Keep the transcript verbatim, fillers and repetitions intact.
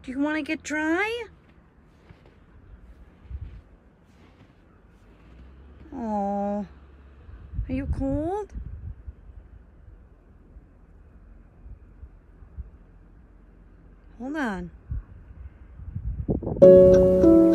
Do you want to get dry? Oh, are you cold? Hold on.